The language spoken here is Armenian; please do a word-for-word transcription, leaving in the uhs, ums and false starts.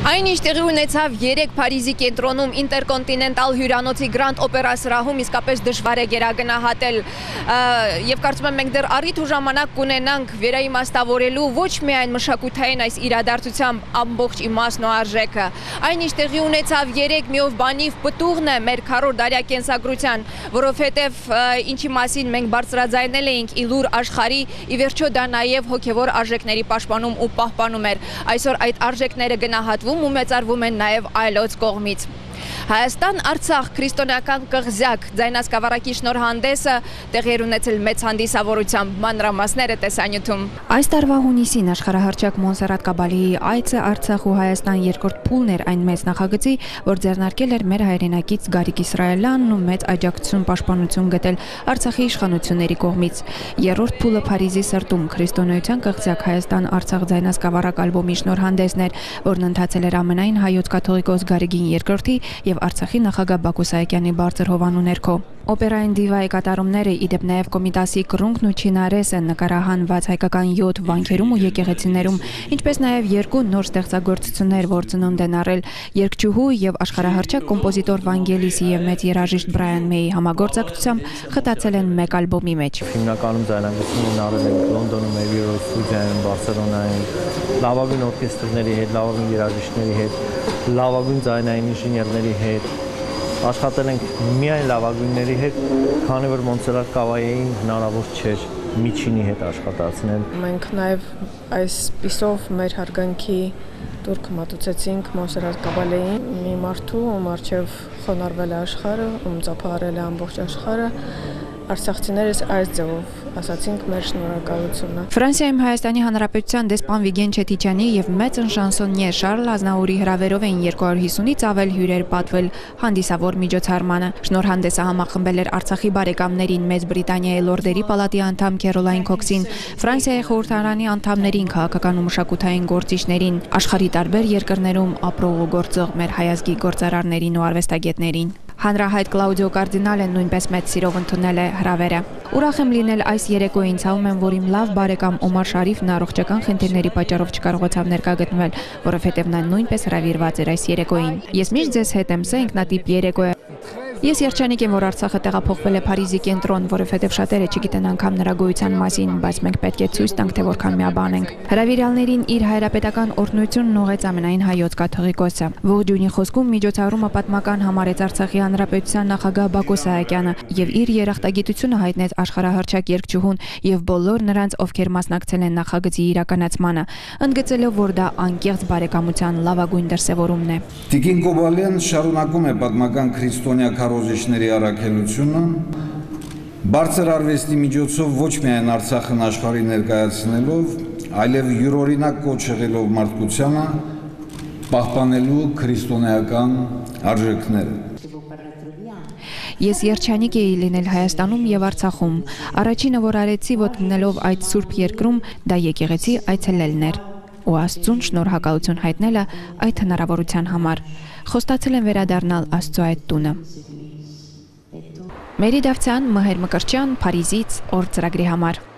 Այն ինչ տեղի ունեցավ երեկ Փարիզի կենտրոնում ինտերկոնտինենտալ հյուրանոցի Grand Opera սրահում իսկապես դժվար է գերագնահատել եւ կարծում եմ մենք դեռ առիթ ու ժամանակ կունենանք վերաիմաստավորելու ոչ միայն մշակութային այս իրադարձության ամբողջ իմաստն ու արժեքը, այն ինչ տեղի ունեցավ երեկ միով բանիվ պտուղն է մեր քառորդ դարյա կենսագրության, որովհետեւ ինչի մասին մենք բարձրաձայնել էինք իլուր աշխարհի, ի վերջո դա նաեւ հոգեվոր արժեքների պաշտպանում ու պահպանում էր։ Այսօր այդ արժեքները գնահատվում ու մեծարվում են նաև այլոց կողմից։ Հայաստան-Արցախ քրիստոնեական կղզյակ ձայնասկավառակի շնորհանդեսը տեղի էր ունեցել մեծ հանդիսավորությամբ, մանրամասները տեսանյութում։ Այս տարվա հունիսին աշխարհահռչակ Մոնսերատ Կաբալիի այցը Արցախ ու Հայաստան երկրորդ փուլն էր այն մեծ նախագծի, որ ձեռնարկել էր մեր հայրենակից Գարիկ Իսրայելյանն ու մեծ աջակցություն պաշտպանություն գտել Արցախի իշխանությունների կողմից։ Երրորդ փուլը Փարիզի սրտում քրիստոնեության կղզյակ Հայաստան-Արցախ ձայնասկավառակ ալբոմի շնորհանդեսն էր, որն ընթացել էր ամենայն հայոց կաթողիկոս Գարիգին երկրորդի և Արցախի նախագահ Բակո Սահակյանի բարձր հովանու ներքո։ Օպերային դիվայի կատարումները, իդեպ նաև Կոմիտասի կռունկն ու Չինարեսը նկարահանված հայկական յոթ վանքերում ու եկեղեցիներում, ինչպես նաև երկու նոր ստեղծագործություններ, որ ծնունդ են առել երգչուհու և աշխարհահռչակ կոմպոզիտոր Վանգելիսի և մեծ երաժիշտ Բրայան Մեյի համագործակցությամբ խտացել են մեկ ալբոմի մեջ։ Հիմնականում ձայնագրություն են արել ենք Լոնդոնում, Abbey Road ստուդիայում, Բարսելոնայում, լավագույն օրկեստրների հետ, լավագույն երաժիշտների հետ, լավագույն ձայնային ինժեներների հետ, աշխատել ենք միայն լավագույնների հետ, քանի որ Մոնսերատ Կաբալիին հնարավոր չէր միջինի հետ աշխատացնել։ Մենք նաև այս պիսով մեր հարգանքի տուրք մատուցեցինք Մոնսերատ Կաբալիին, մի մարդու, ում առջև խոնարհվել է աշխարհը, ում ծափահարել է ամբողջ աշխարհը, արցախցիներս այս ձևով ասացինք մեր շնորհակալությունը։ Ֆրանսիայում Հայաստանի Հանրապետության դեսպան Վիգեն Չեթիչյանի և մեծ շանսոնյե Շարլ Ազնաուրի հրավերով էին երկու հարյուր հիսունից ավել հյուրեր պատվել հանդիսավոր միջոցառմանը։ Շնորհանդեսը համախմբել էր Արցախի բարեկամներին, Մեծ Բրիտանիայի Լորդերի պալատի անդամ Քերոլայն Քոքսին, Ֆրանսիայի խորհրդարանի անդամներին, քաղաքական ու մշակութային գործիչներին, աշխարհի տարբեր երկրներում ապրող ու գործող մեր հայազգի գործարարներին ու արվեստագետներին։ Հանրահայտ Կլաուդիո Կարդինալը նույնպես մեծ սիրով ընդունել է հրավերը։ Ուրախ եմ լինել այս երեկոյին, ցավում եմ, որ իմ լավ բարեկամ Օմար Շարիֆն առողջական խնդիրների պատճառով չկարողացավ ներկա գտնվել, որովհետև նա նույնպես հրավիրված էր այս երեկոյին։ Ես միշտ ձեզ հետ եմ, սա ինքնատիպ երեկո է։ Ես երջանիկ եմ, որ Արցախը տեղափոխվել է Փարիզի կենտրոն, որովհետև շատերը չգիտեն անգամ նրա գոյության մասին, բայց մենք պետք է ցույց տանք, թե որքան միաբան ենք։ Հրավիրյալներին իր հայրապետական օրհնությունն ուղղեց ամենայն հայոց կաթողիկոսը։ Ողջույնի խոսքում միջոցառումը պատմական համարեց Արցախի Հանրապետության նախագահ Բակո Սահակյանը և իր երախտագիտությունը հայտնեց աշխարհահռչակ երգչուհուն և բոլոր նրանց, ովքեր մասնակցել են նախագծի իրականացմանը, ընդգծելով, որ դա անկեղծ բարեկամության լավագույն դրսևորումն է։ Տիկին Կոբալյան շարունակում է պատմական քրիստոնյա քարոզիչների առաքելությունը, բարձր արվեստի միջոցով ոչ միայն Արցախն աշխարհի ներկայացնելով, այլև յուրօրինակ կոչ եղելով մարդկությանը պահպանելու քրիստոնեական արժեքները։ Ես երջանիկ էի լինել Հայաստանում և Արցախում։ Առաջինը, որ արեցի ոտնելով այդ սուրբ երկրում, դա եկեղեցի այցելելն էր ու Աստծուն շնորհակալություն հայտնելը այդ հնարավորության համար։ Խոստացել եմ վերադառնալ Աստծո այդ տունը։ Մերի Դավթյան, Մհեր Մկրտչյան, Փարիզից օր ծրագրի համար։